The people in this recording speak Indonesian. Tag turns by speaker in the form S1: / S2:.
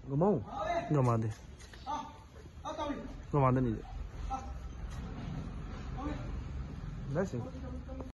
S1: Gak mau. Gak mau deh. Gak mau deh nih. Enggak sih.